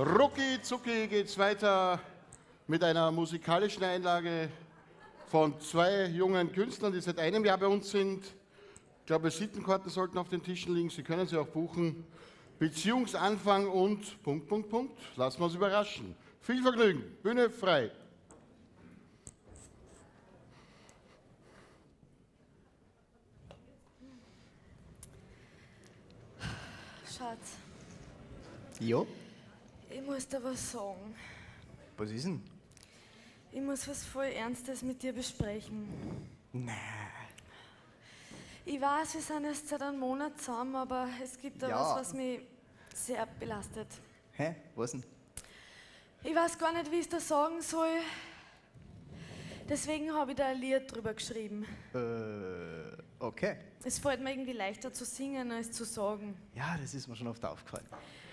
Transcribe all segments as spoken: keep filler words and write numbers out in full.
Rucki zucki geht's weiter mit einer musikalischen Einlage von zwei jungen Künstlern, die seit einem Jahr bei uns sind. Ich glaube, Visitenkarten sollten auf den Tischen liegen, Sie können sie auch buchen. Beziehungsanfang und Punkt, Punkt, Punkt. Lassen wir uns überraschen. Viel Vergnügen, Bühne frei. Schatz. Jo? Ich muss dir was sagen. Was ist denn? Ich muss was voll Ernstes mit dir besprechen. Nein. Ich weiß, wir sind erst seit einem Monat zusammen, aber es gibt da Ja. was, was mich sehr belastet. Hä? Was denn? Ich weiß gar nicht, wie ich es dir sagen soll. Deswegen habe ich da ein Lied drüber geschrieben. Äh, okay. Es fällt mir irgendwie leichter zu singen, als zu sagen. Ja, das ist mir schon oft aufgefallen.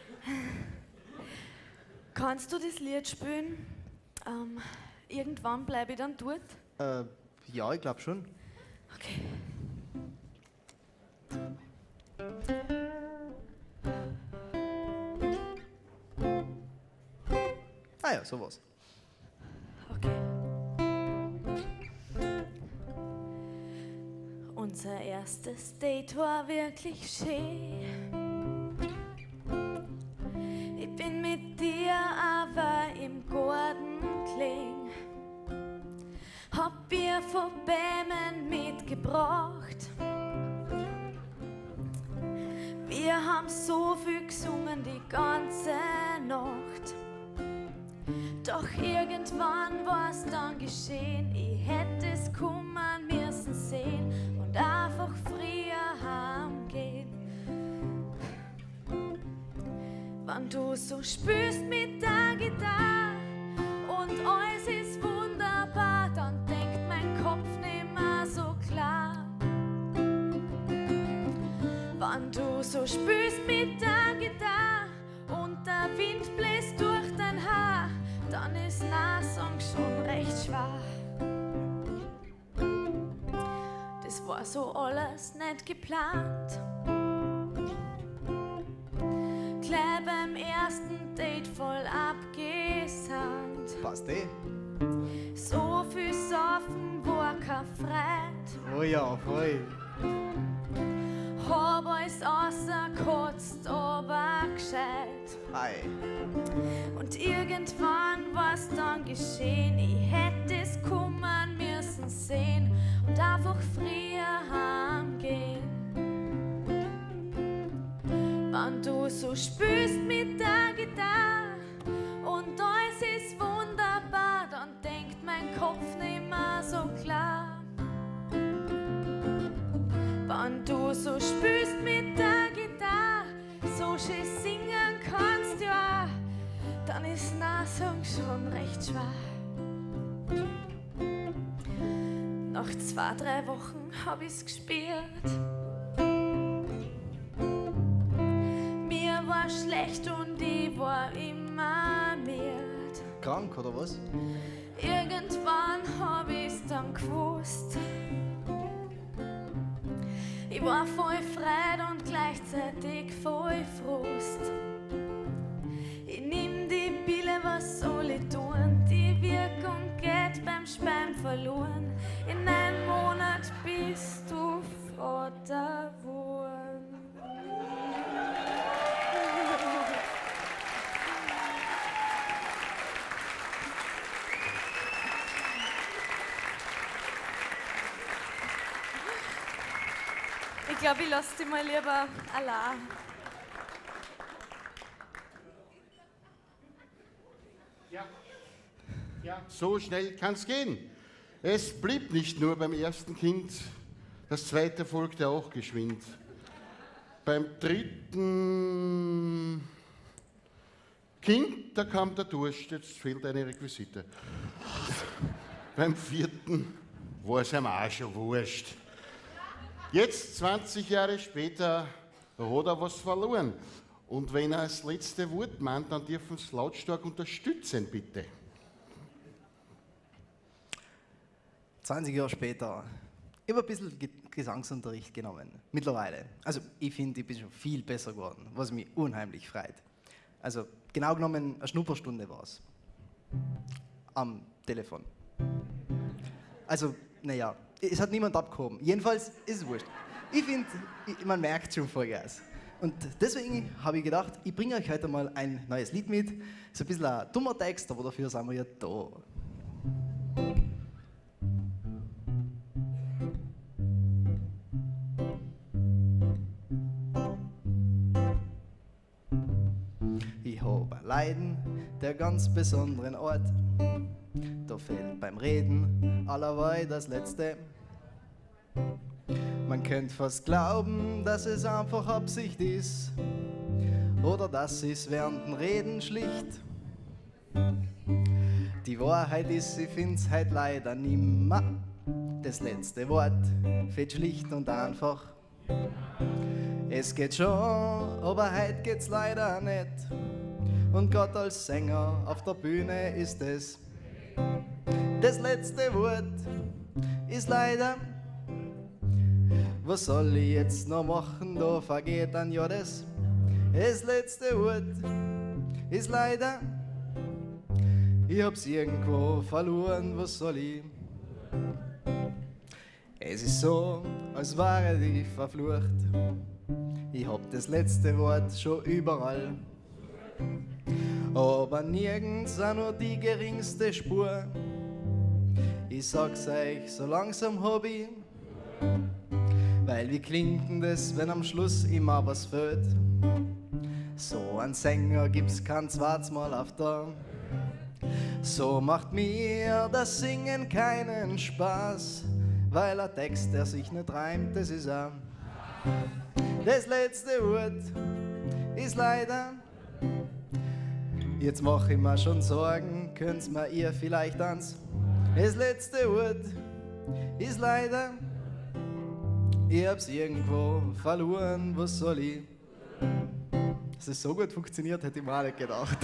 Kannst du das Lied spielen? Ähm, irgendwann bleibe ich dann dort? Äh, ja, ich glaube schon. Okay. Ah ja, sowas. Okay. Unser erstes Date war wirklich schön. Ich bin mit dir aber im Garten gelegen. Hab Bier von Bämen mitgebracht. Wir haben so viel gesungen die ganze Nacht. Doch irgendwann war's dann geschehen. Ich hätte es kommen müssen sehen und einfach früher heimgehen. Wenn du so spielst mit der Gitarre und alles ist wunderbar, dann denkt mein Kopf nimmer so klar. Wenn du so spielst mit der Gitarre und der Wind bläst durch dein Haar, dann ist Nasong schon recht schwer. Das war so alles nicht geplant. Gleich beim ersten Date voll abgesandt. Passt eh. So viel Saufen war kein Freund. Oh ja, voll. Hab alles ausgekotzt, aber gescheit. Ei. Und irgendwann war's dann geschehen. Ich hätte es kommen müssen sehen und einfach früher heimgehen. Wenn du so spielst mit der Gitarre und alles ist wunderbar, dann denkt mein Kopf nimmer so klar. Wenn du so spielst mit der Gitarre, so schön singen kannst ja, dann ist Nasung schon recht schwer. Nach zwei, drei Wochen hab ich's gespielt. Mir war schlecht und ich war immer müde. Krank oder was? Irgendwann hab ich's dann gewusst. Ich war voll Freude und gleichzeitig voll Frust. Ich nimm die Pille, was soll ich tun? Die Wirkung geht beim Speim verloren. In einem Monat bist du Vater geworden. Ich glaube, ich lasse dich mal lieber allein. Ja. Ja, so schnell kann's gehen. Es blieb nicht nur beim ersten Kind, das zweite folgte auch geschwind. Beim dritten Kind, da kam der Durst, jetzt fehlt eine Requisite. Beim vierten war es ihm auch schon wurscht. Jetzt, zwanzig Jahre später, hat er was verloren. Und wenn er das letzte Wort meint, dann dürfen Sie lautstark unterstützen, bitte. zwanzig Jahre später. Ich habe ein bisschen Ge- Gesangsunterricht genommen. Mittlerweile. Also ich finde, ich bin schon viel besser geworden, was mich unheimlich freut. Also genau genommen eine Schnupperstunde war es. Am Telefon. Also, naja, es hat niemand abgehoben. Jedenfalls ist es wurscht. Ich finde, man merkt schon Vollgas. Und deswegen habe ich gedacht, ich bringe euch heute mal ein neues Lied mit. Ist ein bisschen ein dummer Text, aber dafür sind wir ja da. Ich habe ein Leiden der ganz besonderen Art. Da fehlt beim Reden allerweil das Letzte. Man könnte fast glauben, dass es einfach Absicht ist oder dass es während dem Reden schlicht. Die Wahrheit ist, ich find's halt leider nimmer. Das letzte Wort fehlt schlicht und einfach. Es geht schon, aber heute geht's leider nicht. Und Gott als Sänger auf der Bühne ist es. Das letzte Wort ist leider. Was soll ich jetzt noch machen, da vergeht dann ja das. Das letzte Wort ist leider. Ich hab's irgendwo verloren, was soll ich? Es ist so, als wäre ich verflucht. Ich hab das letzte Wort schon überall. Aber nirgends auch nur die geringste Spur. Ich sag's euch, so langsam hab ich. Weil wie klingt denn das, wenn am Schluss immer was fehlt? So ein Sänger gibt's kein zweites Mal auf da. So macht mir das Singen keinen Spaß. Weil ein Text, der sich nicht reimt, das ist auch. Das letzte Wort ist leider. Jetzt mach ich mir schon Sorgen, könnt's mir ihr vielleicht ans. Das letzte Wort ist leider. Ich hab's irgendwo verloren, was soll ich? Dass es so gut funktioniert, hätte ich mir auch nicht gedacht.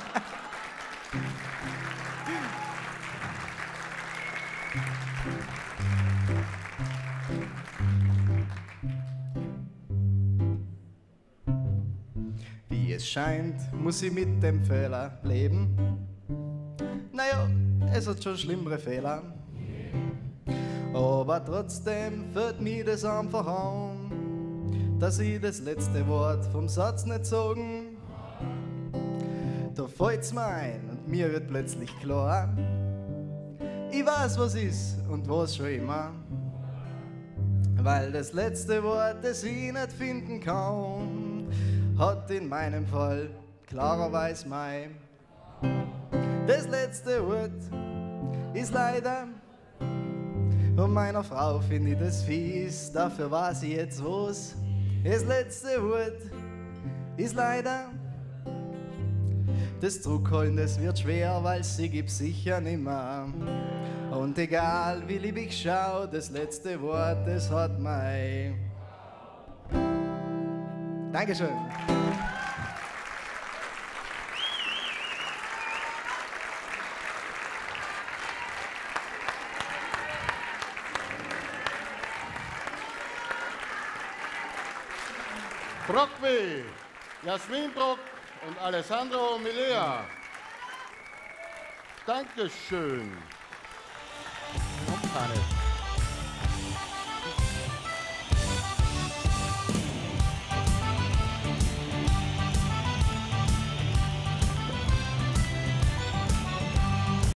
Wie es scheint, muss ich mit dem Fehler leben. Naja, es hat schon schlimmere Fehler. Aber trotzdem fällt mir das einfach an, dass ich das letzte Wort vom Satz nicht sagen. Da fällt's mir ein und mir wird plötzlich klar, ich weiß, was ist und was schon immer. Weil das letzte Wort, das ich nicht finden kann, hat in meinem Fall klarerweise mein. Das letzte Wort ist leider. Und meiner Frau finde ich das fies, dafür weiß ich jetzt was. Das letzte Wort ist leider. Das Zurückholen, das wird schwer, weil sie gibt's sicher nimmer. Und egal wie lieb ich schau, das letzte Wort, das hat mein. Dankeschön. Brockby, Jasmin Brock und Alessandro Milea. Dankeschön. Und Hannes.